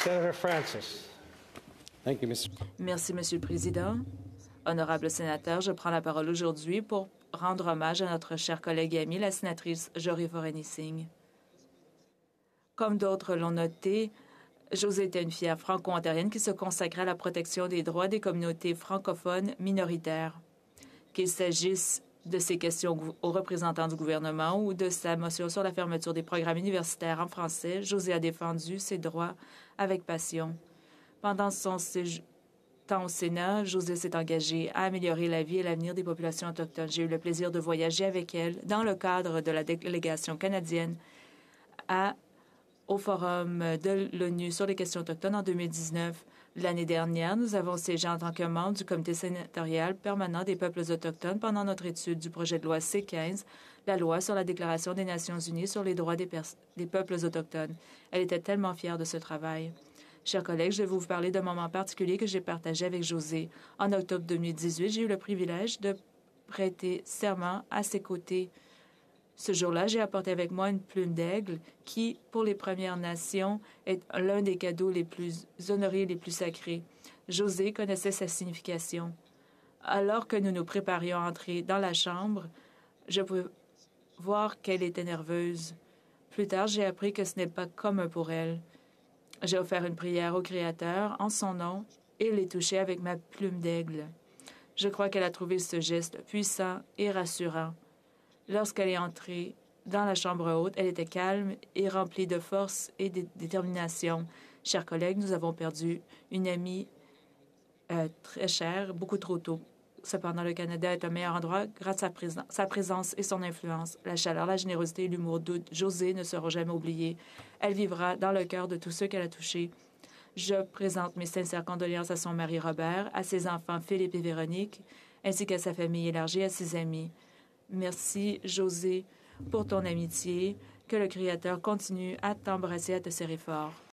Senator Francis. Thank you, Mr. Merci, Monsieur le Président. Honorable sénateur, je prends la parole aujourd'hui pour rendre hommage à notre chère collègue et amie, la sénatrice Jory Forenny-Singh. Comme d'autres l'ont noté, Josée était une fière franco-ontarienne qui se consacrait à la protection des droits des communautés francophones minoritaires. Qu'il s'agisse de ses questions aux représentants du gouvernement ou de sa motion sur la fermeture des programmes universitaires en français, Josée a défendu ses droits avec passion. Pendant son temps au Sénat, Josée s'est engagée à améliorer la vie et l'avenir des populations autochtones. J'ai eu le plaisir de voyager avec elle dans le cadre de la délégation canadienne au Forum de l'ONU sur les questions autochtones en 2019. L'année dernière, nous avons siégé en tant que membre du comité sénatorial permanent des peuples autochtones pendant notre étude du projet de loi C-15, la loi sur la Déclaration des Nations unies sur les droits des peuples autochtones. Elle était tellement fière de ce travail. Chers collègues, je vais vous parler d'un moment particulier que j'ai partagé avec Josée. En octobre 2018, j'ai eu le privilège de prêter serment à ses côtés. Ce jour-là, j'ai apporté avec moi une plume d'aigle qui, pour les Premières Nations, est l'un des cadeaux les plus honorés et les plus sacrés. Josée connaissait sa signification. Alors que nous nous préparions à entrer dans la chambre, je pouvais voir qu'elle était nerveuse. Plus tard, j'ai appris que ce n'est pas commun pour elle. J'ai offert une prière au Créateur en son nom et l'ai touchée avec ma plume d'aigle. Je crois qu'elle a trouvé ce geste puissant et rassurant. Lorsqu'elle est entrée dans la chambre haute, elle était calme et remplie de force et de détermination. Chers collègues, nous avons perdu une amie très chère, beaucoup trop tôt. Cependant, le Canada est un meilleur endroit grâce à sa présence et son influence. La chaleur, la générosité et l'humour de Josée ne seront jamais oubliés. Elle vivra dans le cœur de tous ceux qu'elle a touchés. Je présente mes sincères condoléances à son mari Robert, à ses enfants Philippe et Véronique, ainsi qu'à sa famille élargie et à ses amis. Merci, Josée, pour ton amitié. Que le Créateur continue à t'embrasser, à te serrer fort.